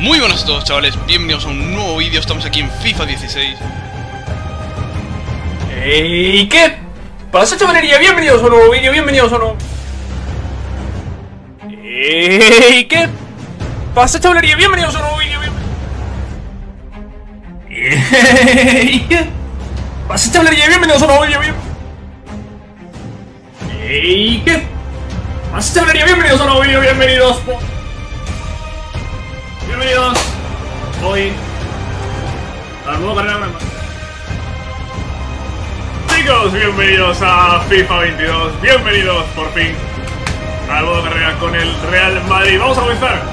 Muy buenas a todos, chavales, bienvenidos a un nuevo vídeo. Estamos aquí en FIFA 16. ¿Y qué pasa, chavalería? Bienvenidos a un nuevo vídeo, bienvenidos a un nuevo... ¿Y qué pasa, chavalería? Bienvenidos a un nuevo vídeo, ¿y qué pasa, chavalería? Bienvenidos a un nuevo vídeo, ¿y qué pasa, chavalería? Bienvenidos a un nuevo vídeo, bienvenidos hoy al nuevo carrera. Chicos, bienvenidos a FIFA 22, bienvenidos por fin al modo carrera con el Real Madrid. Vamos a comenzar